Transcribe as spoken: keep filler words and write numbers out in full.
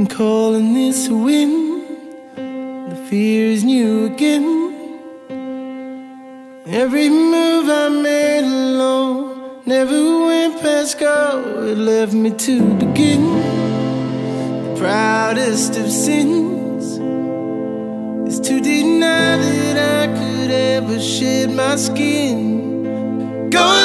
I'm calling this a win. The fear is new again. Every move I made alone never went past go. It left me to begin. The proudest of sins is to deny that I could ever shed my skin. Go